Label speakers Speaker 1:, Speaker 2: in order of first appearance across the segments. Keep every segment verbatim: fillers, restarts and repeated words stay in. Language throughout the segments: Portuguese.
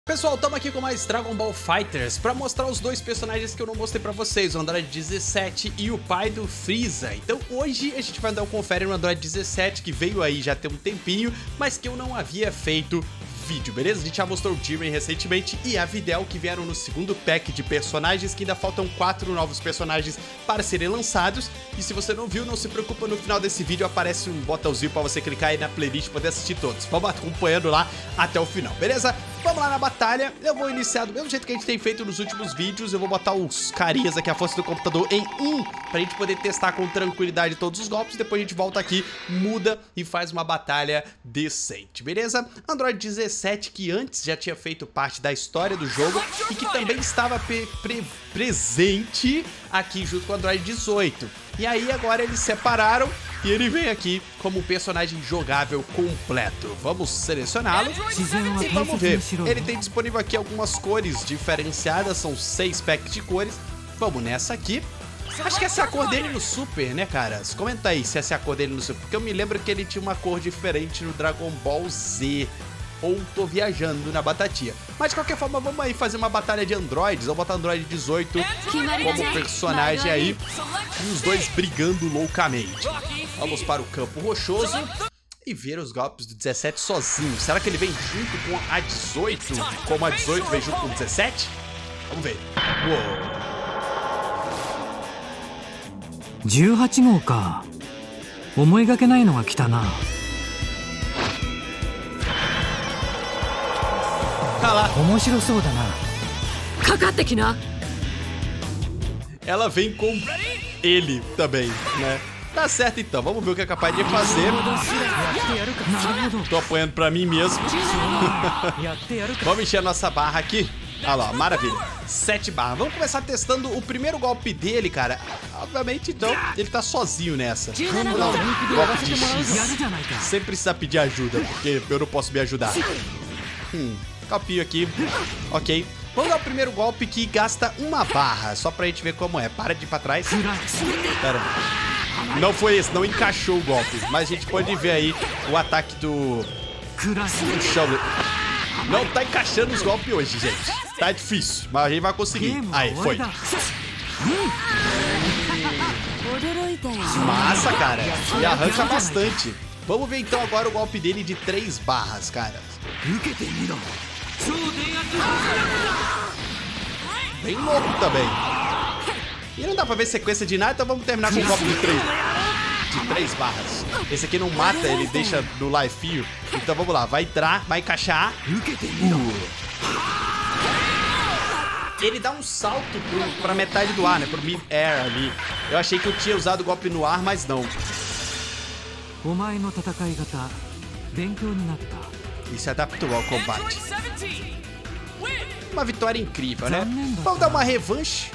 Speaker 1: Pessoal, estamos aqui com mais Dragon Ball Fighters para mostrar os dois personagens que eu não mostrei para vocês, o Android dezessete e o pai do Freeza. Então hoje a gente vai dar um confere no Android dezessete, que veio aí já tem um tempinho, mas que eu não havia feito vídeo, beleza? A gente já mostrou o Jiren recentemente e a Videl, que vieram no segundo pack de personagens, que ainda faltam quatro novos personagens para serem lançados. E se você não viu, não se preocupa, no final desse vídeo aparece um botãozinho para você clicar aí na playlist e poder assistir todos. Vamos acompanhando lá até o final, beleza? Vamos lá na batalha. Eu vou iniciar do mesmo jeito que a gente tem feito nos últimos vídeos. Eu vou botar os carinhas aqui, a força do computador, em um, pra gente poder testar com tranquilidade todos os golpes. Depois a gente volta aqui, muda e faz uma batalha decente, beleza? Android dezessete, que antes já tinha feito parte da história do jogo e que também estava pre pre presente aqui junto com o Android dezoito. E aí agora eles separaram e ele vem aqui como um personagem jogável completo. Vamos selecioná-lo e vamos ver. Ele tem disponível aqui algumas cores diferenciadas, são seis packs de cores. Vamos nessa aqui. Acho que essa é a cor dele no Super, né, caras? Comenta aí se essa é a cor dele no Super, porque eu me lembro que ele tinha uma cor diferente no Dragon Ball Z. Ou tô viajando na batatinha. Mas de qualquer forma, vamos aí fazer uma batalha de androides. Vou botar Android dezoito como personagem aí. E os dois brigando loucamente. Vamos para o campo rochoso e ver os golpes do dezessete sozinho. Será que ele vem junto com a dezoito? Como a dezoito vem junto com o dezessete? Vamos ver. Uou.
Speaker 2: じゅうはち号か。思いがけないのが来たな。 面白そうだな。かかってきな。
Speaker 1: Ela vem com ele também, né? Tá certo então, vamos ver o que é capaz de fazer. Tô apoiando pra mim mesmo. Vamos encher a nossa barra aqui. Olha lá, maravilha. Sete barras. Vamos começar testando o primeiro golpe dele, cara. Obviamente, então, ele tá sozinho nessa. Vamos lá, um golpe de X. Sem precisar pedir ajuda, porque eu não posso me ajudar. Hum, copio aqui. Ok. Vamos dar o primeiro golpe que gasta uma barra, só pra gente ver como é. Para de ir pra trás. Pera. Não foi esse, não encaixou o golpe. Mas a gente pode ver aí o ataque do... do chão. Não tá encaixando os golpes hoje, gente. Tá difícil, mas a gente vai conseguir. Aí, foi. Massa, cara. E arranca bastante. Vamos ver então agora o golpe dele de três barras, cara. Bem louco também. E não dá pra ver sequência de nada, então vamos terminar com o golpe de três, de três barras. Esse aqui não mata, ele deixa no life. Então vamos lá, vai entrar, vai encaixar. Uh. Ele dá um salto pro, pra metade do ar, né? Pro mid-air ali. Eu achei que eu tinha usado o golpe no ar, mas não. E se adaptou ao combate. Uma vitória incrível, né? Vamos dar uma revanche.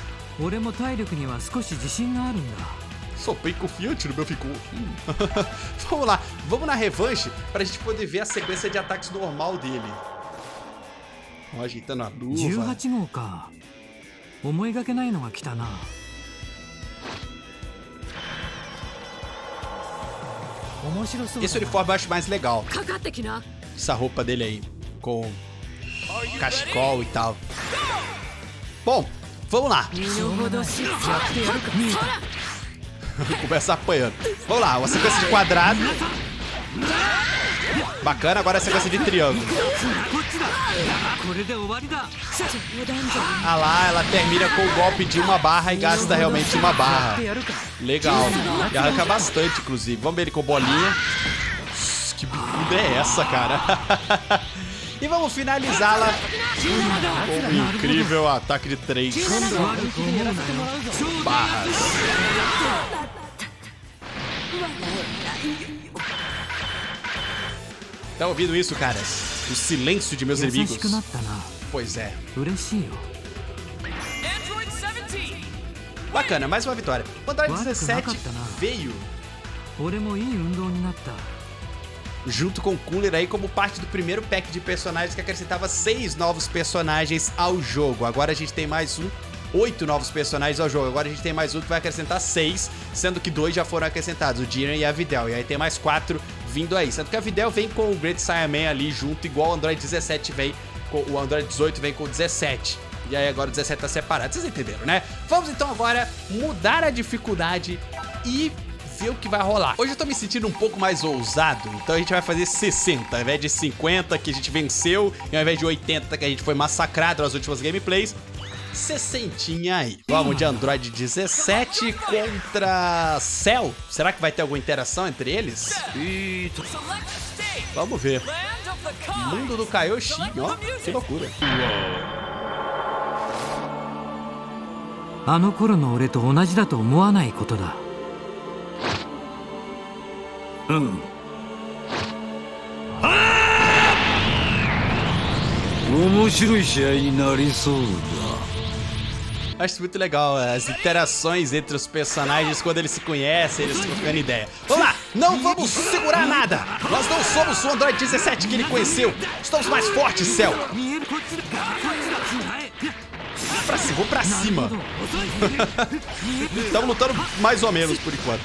Speaker 1: Sou bem confiante no meu ficou. Hum. Vamos lá, vamos na revanche pra gente poder ver a sequência de ataques normal dele. Ó, ajeitando a luva. Esse uniforme eu acho mais legal. Essa roupa dele aí, com cachecol e tal. Bom, vamos lá. Começa apanhando. Vamos lá, uma sequência de quadrado. Bacana, agora a sequência de triângulo. Ah lá, ela termina com o golpe de uma barra e gasta realmente uma barra. Legal. E arranca bastante, inclusive. Vamos ver ele com bolinha. Que bicuda é essa, cara? E vamos finalizá-la com um incrível ataque de três barras. Tá ouvindo isso, caras? O silêncio de meus inimigos. Pois é. Bacana, mais uma vitória. O Android dezessete veio junto com o Cooler aí como parte do primeiro pack de personagens que acrescentava seis novos personagens ao jogo. Agora a gente tem mais um, oito novos personagens ao jogo. Agora a gente tem mais um que vai acrescentar seis, sendo que dois já foram acrescentados, o Jiren e a Videl. E aí tem mais quatro vindo aí, sendo que a Videl vem com o Great Saiyaman ali junto, igual o Android dezessete vem o Android dezoito vem com o dezessete. E aí agora o dezessete tá separado, vocês entenderam, né? Vamos então agora mudar a dificuldade e ver o que vai rolar. Hoje eu tô me sentindo um pouco mais ousado, então a gente vai fazer sessenta, ao invés de cinquenta que a gente venceu, e ao invés de oitenta que a gente foi massacrado nas últimas gameplays, sessentinha aí. Vamos de Android dezessete contra Cell. Será que vai ter alguma interação entre eles? Vamos ver. Mundo do Kaioshin, ó, que loucura.
Speaker 2: あの頃の俺と同じだと思わないことだ。うん。面白い試合になりそうだ。
Speaker 1: Acho muito legal as interações entre os personagens quando eles se conhecem, eles ficam trocando ideia. Vamos lá, não vamos segurar nada. Nós não somos o Android dezessete que ele conheceu. Estamos mais fortes, Cell. Pra cima, vou pra cima. Estamos lutando mais ou menos por enquanto.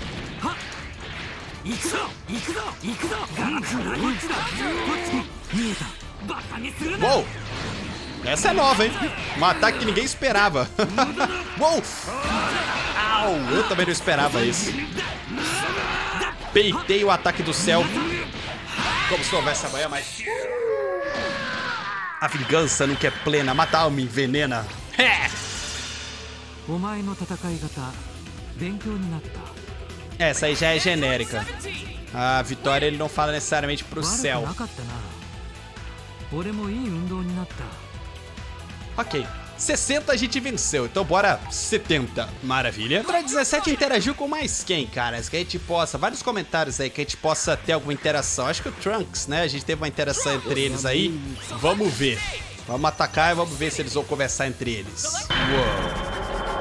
Speaker 1: Uou! Essa é nova, hein? Um ataque que ninguém esperava. Uou! Au! Eu também não esperava isso. Peitei o ataque do Cell. Como se houvesse amanhã, mas... A vingança nunca é plena. Mata a alma envenena. É! Essa aí já é genérica. A vitória ele não fala necessariamente pro Cell. Ok, sessenta a gente venceu, então bora setenta. Maravilha. Android dezessete interagiu com mais quem, caras? Que a gente possa, vários comentários aí, que a gente possa ter alguma interação. Acho que o Trunks, né? A gente teve uma interação entre eles aí. Vamos ver. Vamos atacar e vamos ver se eles vão conversar entre eles. Uou.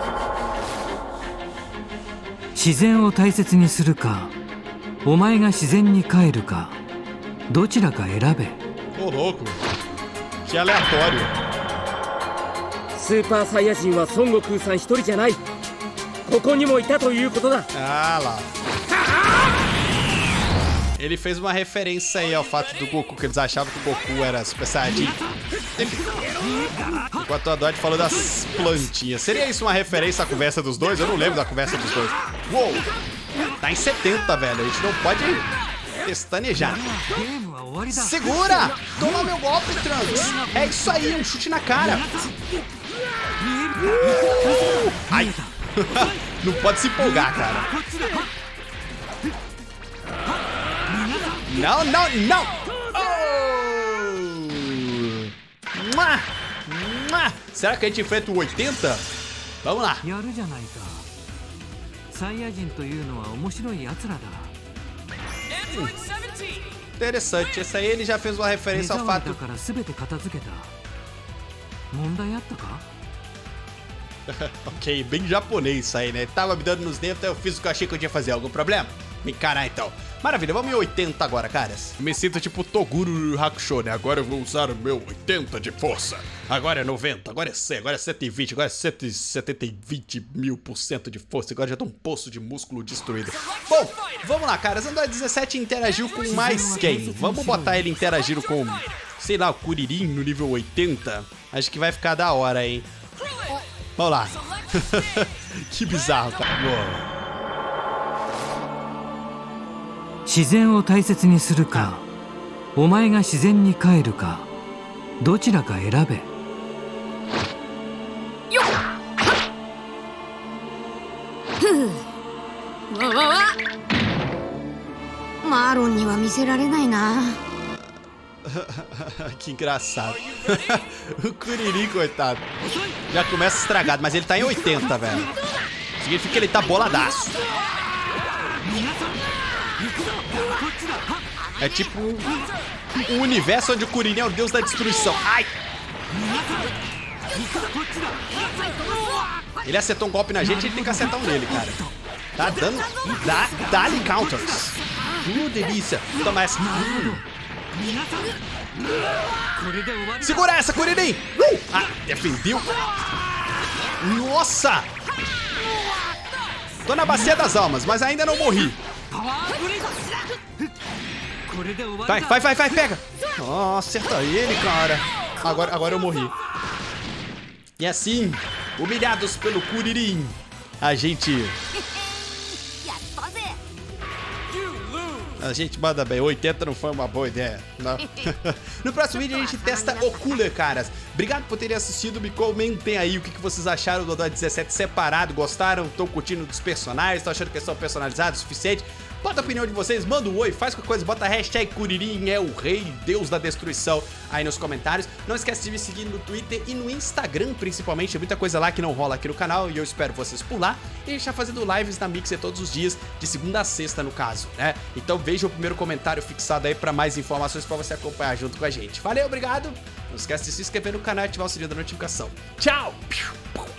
Speaker 2: 自然を大切にするか、お前が自然に帰るか、どちらか選べ。
Speaker 1: Ô, louco. Que aleatório.
Speaker 3: スーパーサイヤ人は孫悟空さん一人じゃない。ここにもいたということだ。
Speaker 1: Ah lá. Ele fez uma referência aí ao fato do Goku, que eles achavam que o Goku era Super Saiyajin. Enquanto o Android falou das plantinhas. Seria isso uma referência à conversa dos dois? Eu não lembro da conversa dos dois. Uou! Tá em setenta, velho. A gente não pode pestanejar. Segura! Toma meu golpe, Trunks! É isso aí, um chute na cara. Uh! Ai! Não pode se empolgar, cara. Não, não, não! Oh! Mua! Mua! Será que a gente enfrenta o oitenta? Vamos lá! Interessante, esse aí ele já fez uma referência ao fato... Ok, bem japonês isso aí, né? Tava me dando nos dentes, então eu fiz o que eu achei que eu tinha fazer. Algum problema? Me encarar então. Maravilha, vamos em oitenta agora, caras. Eu me sinto tipo Toguro Hakusho, né? Agora eu vou usar o meu oitenta de força. Agora é noventa, agora é cem, agora é cento e vinte, agora é cento e setenta e vinte mil por cento de força. Agora já tá um poço de músculo destruído. Bom, vamos lá, caras. Android dezessete interagiu com mais quem? Vamos botar ele interagindo com, sei lá, o Kuririn no nível oitenta. Acho que vai ficar da hora, hein? Vamos lá. Que bizarro, cara. Uou.
Speaker 2: 自然を大切にするか、お前が自然に帰るか、どちらか選べ。
Speaker 4: ふう、わわわ。マーロンには見せられないな。
Speaker 1: Que engraçado. O Kuririn, coitado. Já começa estragado, mas ele tá em oitenta, velho. Significa que ele tá boladaço. É tipo um, um universo onde o Kuririn é o deus da destruição. Ai! Ele acertou um golpe na gente, a gente tem que acertar um nele, cara. Tá dando... Dá, dá-lhe counters. Uh, delícia. Toma essa. Hum. Segura essa, Kuririn! Uh! Ah, defendeu. Nossa! Tô na bacia das almas, mas ainda não morri. Vai, vai, vai, vai, pega! Oh, acerta ele, cara. agora, agora eu morri. E assim, humilhados pelo Kuririn, a gente... A gente manda bem, oitenta não foi uma boa ideia, não. No próximo vídeo a gente testa o Cooler, caras. Obrigado por terem assistido, me comentem aí o que que vocês acharam do Android dezessete separado, gostaram, estão curtindo dos personagens, estão achando que eles são personalizados o suficiente? Bota a opinião de vocês, manda um oi, faz qualquer coisa, bota a hashtag Kuririn é o rei, Deus da destruição aí nos comentários. Não esquece de me seguir no Twitter e no Instagram principalmente, tem muita coisa lá que não rola aqui no canal e eu espero vocês por lá. E a gente tá fazendo lives na Mixer todos os dias, de segunda a sexta no caso, né? Então veja o primeiro comentário fixado aí pra mais informações pra você acompanhar junto com a gente. Valeu, obrigado! Não esquece de se inscrever no canal e ativar o sininho da notificação. Tchau!